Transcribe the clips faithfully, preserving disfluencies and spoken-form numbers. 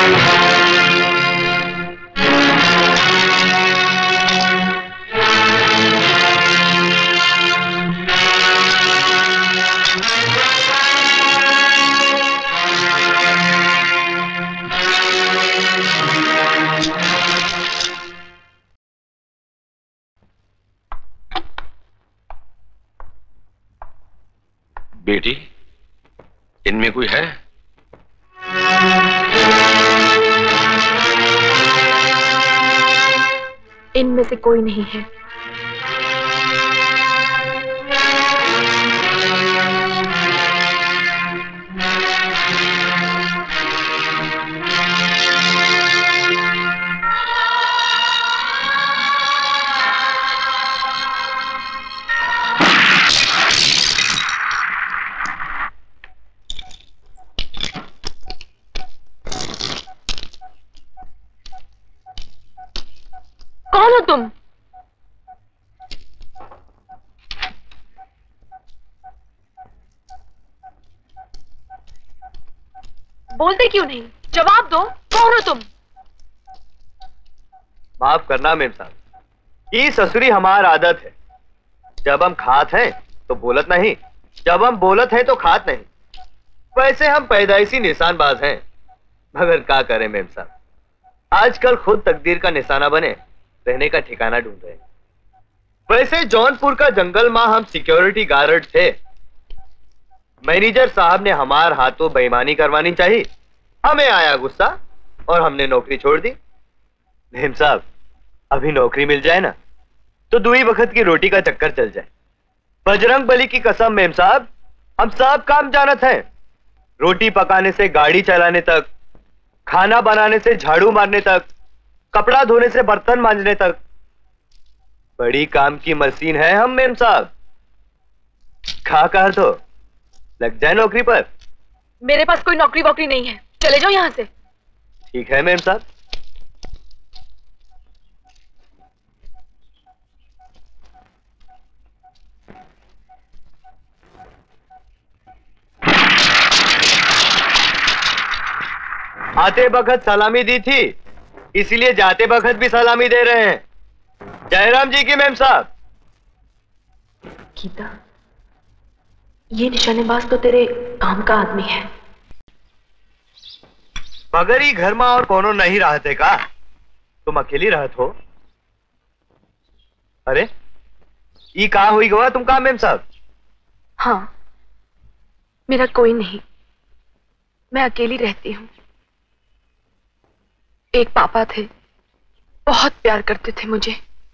बेटी, इनमें कोई है? इनमें से कोई नहीं है। कौन हो तुम? बोलते क्यों नहीं? जवाब दो, कौन हो तुम? माफ करना मेम साहब, ये ससुरी हमार आदत है। जब हम खात हैं तो बोलत नहीं, जब हम बोलत हैं तो खात नहीं। वैसे हम पैदाइशी निशानबाज हैं, मगर क्या करें मेम साहब, आजकल खुद तकदीर का निशाना बने रहने का ठिकाना ढूंढ रहे हैं। वैसे जौनपुर का जंगल में हम सिक्योरिटी गार्ड थे। मैनेजर साहब ने हमार हाथों बेईमानी करवानी चाहिए, हमें आया गुस्सा और हमने नौकरी छोड़ दी। मेम साहब, अभी नौकरी मिल जाए ना तो दुई वक्त की रोटी का चक्कर चल जाए। बजरंग बली की कसम मेम साहब, हम सब काम जानत हैं, रोटी पकाने से गाड़ी चलाने तक, खाना बनाने से झाड़ू मारने तक, कपड़ा धोने से बर्तन मांजने तक। बड़ी काम की मशीन है हम मेम साहब। खा कर तो लग जाए नौकरी पर। मेरे पास कोई नौकरी वोकरी नहीं है, चले जाओ यहां से। ठीक है मेम साहब। आते वक्त सलामी दी थी, इसलिए जाते वक्त भी सलामी दे रहे हैं। जयराम जी की मेम साहब। गीता, ये निशानेबाज तो तेरे काम का आदमी है। मगर ही घर में और कोनो नहीं रहते का? तुम अकेली रहत हो? अरे ये कहा हुई गवा तुम कहा मेम साहब? हाँ, मेरा कोई नहीं, मैं अकेली रहती हूँ। एक पापा थे, बहुत प्यार करते थे मुझे,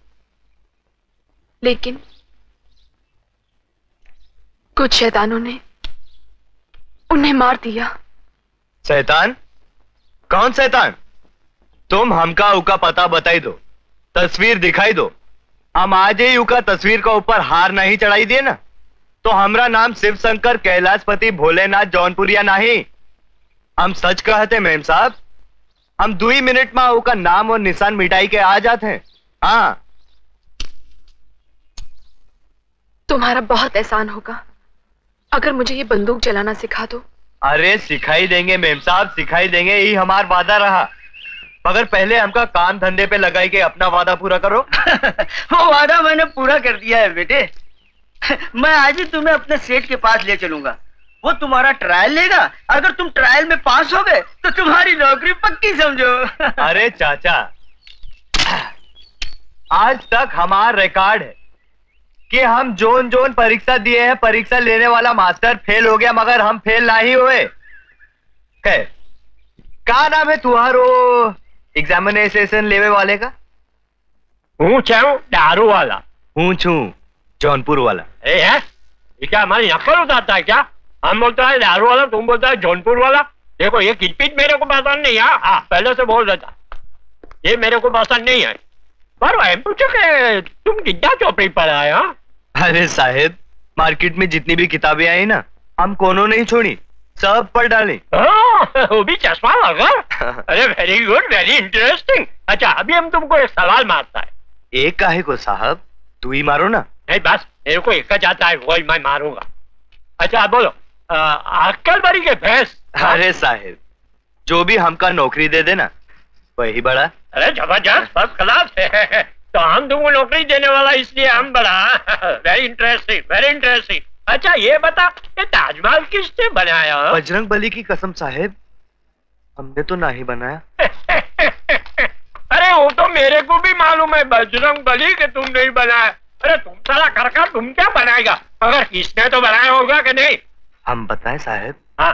लेकिन कुछ शैतानों ने उन्हें मार दिया। शैतान? कौन शैतान? तुम हमका उका पता बताई दो, तस्वीर दिखाई दो। हम आज ही उका तस्वीर का ऊपर हार नहीं चढ़ाई दिए ना तो हमरा नाम शिव शंकर कैलाशपति भोलेनाथ जौनपुरिया नहीं। हम सच कहते मेम साहब, हम दो ही मिनट में उका नाम और निशान मिटाई के आ जाते हैं। हाँ, तुम्हारा बहुत एहसान होगा अगर मुझे ये बंदूक चलाना सिखा दो। अरे सिखाई देंगे मेम साहब, सिखाई देंगे, यही हमारा वादा रहा। मगर पहले हमका काम धंधे पे लगाई के अपना वादा पूरा करो। वो वादा मैंने पूरा कर दिया है बेटे। मैं आज ही तुम्हें अपने सेठ के पास ले चलूंगा, वो तुम्हारा ट्रायल लेगा। अगर तुम ट्रायल में पास हो गए तो तुम्हारी नौकरी पक्की समझो। अरे चाचा, आज तक हमारा रिकॉर्ड है कि हम जोन जोन परीक्षा दिए हैं, परीक्षा लेने वाला मास्टर फेल हो गया मगर हम फेल नहीं हुए। है क्या नाम है तुम्हारो एग्जामिनेशन लेवे वाले का? हूँ चाहूँ दारू वाला। हूँ छू जौनपुर वाला। ए है? ये क्या हमारी नकल उतारता है क्या? हम बोलता है दारू वाला, तुम बोलता है जौनपुर वाला। देखो ये किटपिट मेरे को पसंद नहीं है। हाँ, पहले से बोल देता, ये मेरे को पसंद नहीं है। पर मैं पूछो कि तुम कितना चौपड़ी पर आए? हाँ, अरे साहेब, मार्केट में जितनी भी किताबें आई ना हम कोनो नहीं छोड़ी, सब पढ़ डाली। वो भी चश्मा लगा। अरे वेरी गुड, वेरी इंटरेस्टिंग। अच्छा अभी हम तुमको एक सवाल मारता है। एक काहे को साहब, तू ही मारो ना। नहीं बस मेरे को एक जाता है, वही मैं मारूंगा। अच्छा बोलो, अक्कल बड़ी के भैंस। अरे साहेब, जो भी हमका नौकरी दे देना वही बड़ा। अरे जबरदस्त, फर्स्ट क्लास है। तो हम तुमको नौकरी देने वाला इसलिए हम बड़ा। Very interesting, very interesting. अच्छा ये बता, ये ताजमहल किसने बनाया? बजरंग बली की कसम साहेब, हमने तो ना ही बनाया। अरे वो तो मेरे को भी मालूम है बजरंग बली के तुम नहीं बनाया। अरे तुम साला कर कर तुम क्या बनाएगा, मगर किसने तो बनाया होगा कि नहीं? हम बताएं साहेब? हाँ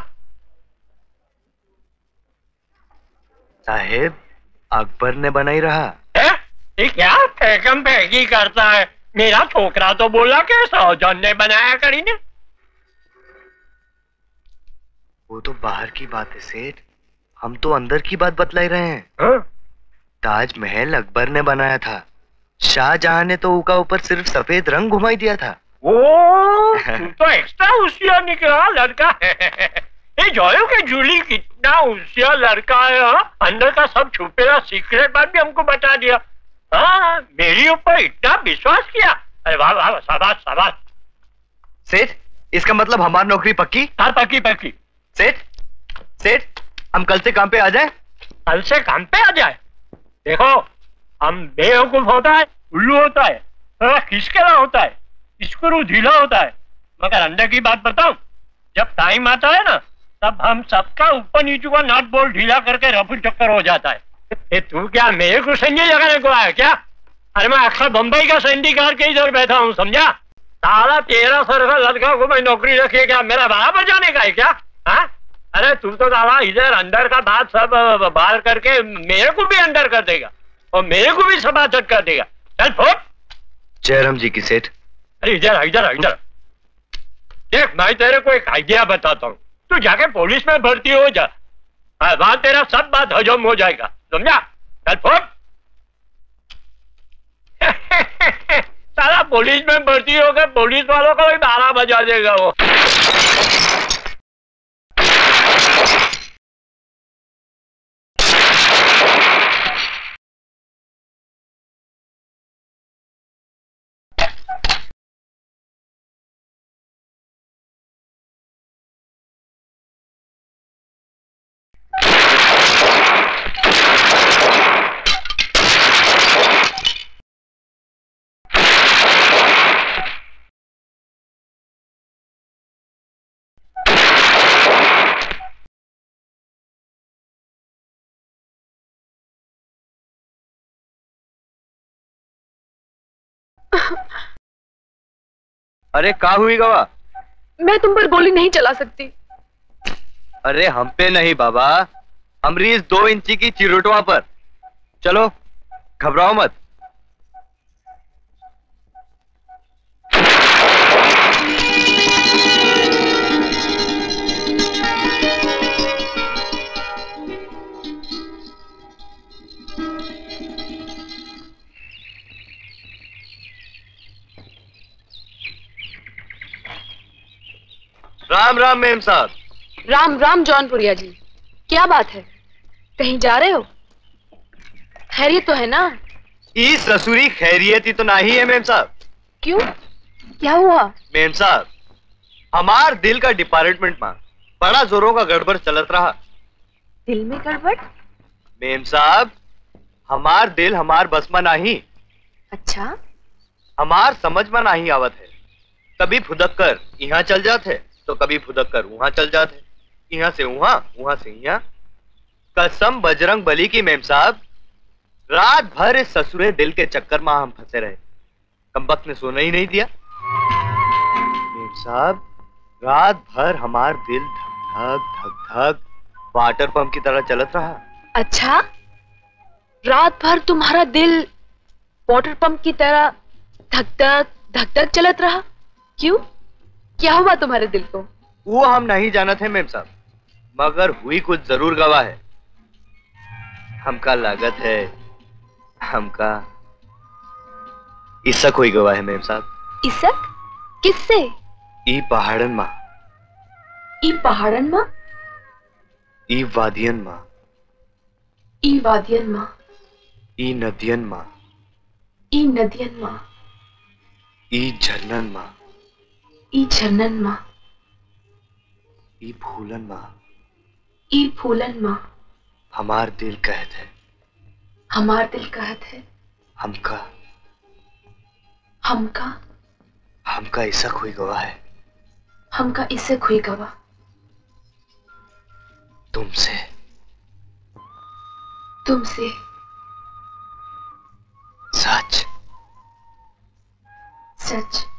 साहेब, अकबर ने बनाई रहा है? ये क्या फेंकम फेंकी करता है? मेरा छोकरा तो बोला कि सौजन ने बनाया करी ने। वो तो बाहर की बात है सेठ, हम तो अंदर की बात बतला रहे हैं। हाँ? ताजमहल अकबर ने बनाया था, शाहजहां ने तो उसका ऊपर सिर्फ सफेद रंग घुमाई दिया था। ओ, तू तो एक्स्ट्रा होशियार निकला लड़का है। ये जोयो के जूली कितना होशियार लड़का है। हा? अंदर का सब छुपेला सीक्रेट बात भी हमको बता दिया। हाँ, मेरी ऊपर इतना विश्वास किया। अरे वाह वाह, शाबाश शाबाश। सेठ, इसका मतलब हमारी नौकरी पक्की? हाँ पक्की पक्की। सेठ सेठ हम कल से काम पे आ जाए? कल से काम पे आ जाए? देखो, हम बेवकूफ होता है, उल्लू होता है, थोड़ा खिसकेला होता है, स्क्रू ढीला होता है, मगर अंदर की बात बताऊं, जब टाइम आता है ना, तब हम सबका ऊपर नीचे का नट बोल्ट ढीला करके रफू चक्कर हो जाता है। ये तू क्या मेरे को संजय लगाने को आया क्या? अरे मैं अक्सर बम्बई का सैंडी कार के इधर बैठा हूँ, समझा? साला तेरह सौ का लड़का को मैं नौकरी रखी क्या मेरा बराबर जाने का है क्या? हाँ? अरे तू तो साला इधर अंदर का बात सब बाहर करके मेरे को भी अंदर कर देगा और मेरे को भी सभासद कर देगा। चल फुट। जयराम जी की सेठ। अरे इधर इधर इधर देख, मैं तेरे को एक आइडिया बताता हूँ, तू जाके पुलिस में भर्ती हो जा, वहां तेरा सब बात हजम हो जाएगा, समझा? चल फुट। साला पुलिस में भर्ती हो गए, पुलिस वालों को भी बारह बजा देगा वो। अरे का हुई गवा? मैं तुम पर गोली नहीं चला सकती। अरे हम पे नहीं बाबा, हमरी इस दो इंची की चिरोटवा पर। चलो घबराओ मत। राम राम मेम साहब। राम राम जौनपुरिया जी, क्या बात है, कहीं जा रहे हो? खैरियत तो है ना? इस ससुरी खैरियत ही तो नहीं है मेम साहब। क्यों, क्या हुआ? मेम साहब, हमार दिल का डिपार्टमेंट में बड़ा जोरों का गड़बड़ चलत रहा। दिल में गड़बड़? मेम साहब, हमार दिल हमार बस में नहीं। अच्छा? हमार समझ में नहीं आवत है, कभी फुदक कर यहाँ चल जाते तो कभी फुदक कर वहां चल जाते, यहाँ से वहां, वहां से यहाँ। कसम बजरंग बली की मेम साहब, रात भर इस ससुरे दिल के चक्कर में हम फंसे रहे, कमबख्त ने सोना ही नहीं दिया। मेम साहब, रात भर हमार दिल धक धक धक धक वाटर पंप की तरह चलत रहा। अच्छा, रात भर तुम्हारा दिल वाटर पंप की तरह धक धक धक धक चलत रहा? क्यों, क्या हुआ तुम्हारे दिल को? वो हम नहीं जानते मेम साहब, मगर हुई कुछ जरूर गवाह है। हमका लागत है हमका इसक हुई गवाह है मेम साहब। इसक? किससे? ई पहाड़न माँ। ई पहाड़न माँ? ई वादियन माँ। ई वादियन माँ? ई नदियन माँ। ई नदियन माँ? ई झरनन माँ। ई झरनन माँ? ई फूलन माँ। ई फूलन माँ? हमार दिल कहत है, हमार दिल कहत है, हमका हमका हमका ऐसा कोई गवाह है, हमका इससे खुई गवा तुमसे तुमसे सच सच